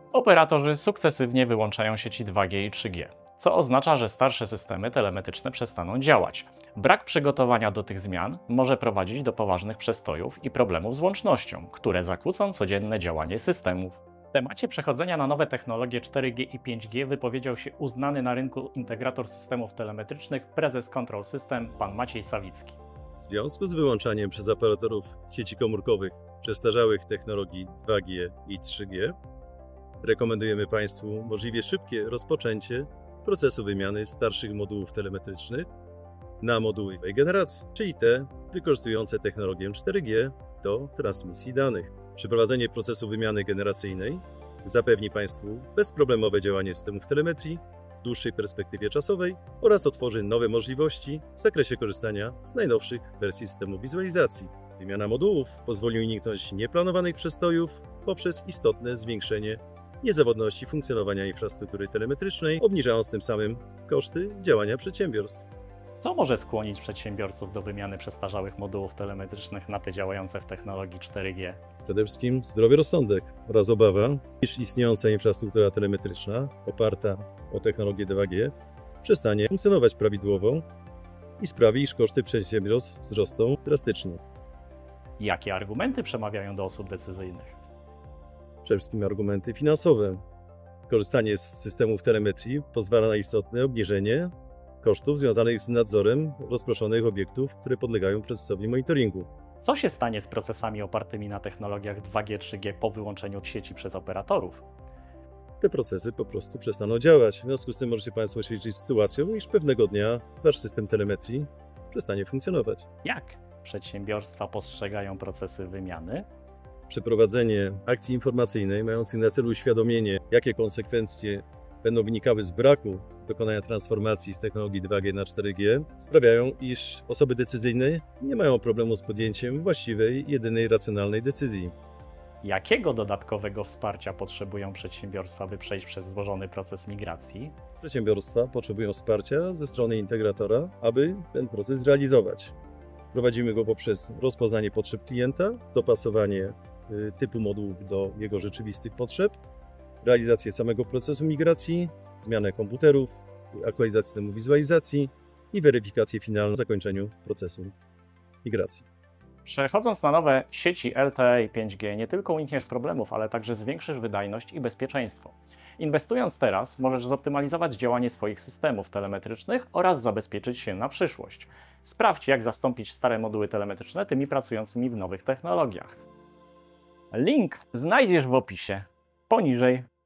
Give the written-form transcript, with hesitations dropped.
Operatorzy sukcesywnie wyłączają sieci 2G i 3G, co oznacza, że starsze systemy telemetryczne przestaną działać. Brak przygotowania do tych zmian może prowadzić do poważnych przestojów i problemów z łącznością, które zakłócą codzienne działanie systemów. W temacie przechodzenia na nowe technologie 4G i 5G wypowiedział się uznany na rynku integrator systemów telemetrycznych, prezes Control System, pan Maciej Sawicki. W związku z wyłączaniem przez operatorów sieci komórkowych przestarzałych technologii 2G i 3G, rekomendujemy Państwu możliwie szybkie rozpoczęcie procesu wymiany starszych modułów telemetrycznych na moduły nowej generacji, czyli te wykorzystujące technologię 4G do transmisji danych. Przeprowadzenie procesu wymiany generacyjnej zapewni Państwu bezproblemowe działanie systemów telemetrii w dłuższej perspektywie czasowej oraz otworzy nowe możliwości w zakresie korzystania z najnowszych wersji systemu wizualizacji. Wymiana modułów pozwoli uniknąć nieplanowanych przestojów poprzez istotne zwiększenie niezawodności funkcjonowania infrastruktury telemetrycznej, obniżając tym samym koszty działania przedsiębiorstw. Co może skłonić przedsiębiorców do wymiany przestarzałych modułów telemetrycznych na te działające w technologii 4G? Przede wszystkim zdrowy rozsądek oraz obawa, iż istniejąca infrastruktura telemetryczna oparta o technologię 2G przestanie funkcjonować prawidłowo i sprawi, iż koszty przedsiębiorstw wzrosną drastycznie. Jakie argumenty przemawiają do osób decyzyjnych? Przede wszystkim argumenty finansowe. Korzystanie z systemów telemetrii pozwala na istotne obniżenie kosztów związanych z nadzorem rozproszonych obiektów, które podlegają procesowi monitoringu. Co się stanie z procesami opartymi na technologiach 2G, 3G po wyłączeniu sieci przez operatorów? Te procesy po prostu przestaną działać. W związku z tym możecie Państwo się liczyć z sytuacją, iż pewnego dnia Wasz system telemetrii przestanie funkcjonować. Jak przedsiębiorstwa postrzegają procesy wymiany? Przeprowadzenie akcji informacyjnej mającej na celu uświadomienie, jakie konsekwencje będą wynikały z braku dokonania transformacji z technologii 2G na 4G, sprawiają, iż osoby decyzyjne nie mają problemu z podjęciem właściwej, jedynej racjonalnej decyzji. Jakiego dodatkowego wsparcia potrzebują przedsiębiorstwa, by przejść przez złożony proces migracji? Przedsiębiorstwa potrzebują wsparcia ze strony integratora, aby ten proces zrealizować. Prowadzimy go poprzez rozpoznanie potrzeb klienta, dopasowanie typu modułów do jego rzeczywistych potrzeb, realizację samego procesu migracji, zmianę komputerów, aktualizację systemu wizualizacji i weryfikację finalną po zakończeniu procesu migracji. Przechodząc na nowe sieci LTE i 5G nie tylko unikniesz problemów, ale także zwiększysz wydajność i bezpieczeństwo. Inwestując teraz, możesz zoptymalizować działanie swoich systemów telemetrycznych oraz zabezpieczyć się na przyszłość. Sprawdź, jak zastąpić stare moduły telemetryczne tymi pracującymi w nowych technologiach. Link znajdziesz w opisie poniżej.